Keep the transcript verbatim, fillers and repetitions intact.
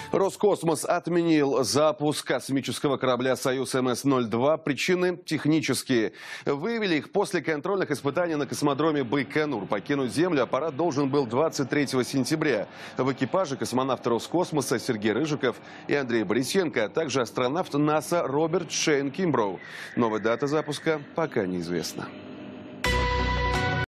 Роскосмос отменил запуск космического корабля «Союз эм эс ноль два». Причины технические. Выявили их после контрольных испытаний на космодроме Байконур. Покинуть Землю аппарат должен был двадцать третьего сентября. В экипаже космонавты Роскосмоса Сергей Рыжиков и Андрей Борисенко, а также астронавт НАСА Роберт Шейн Кимброу. Новая дата запуска пока неизвестна.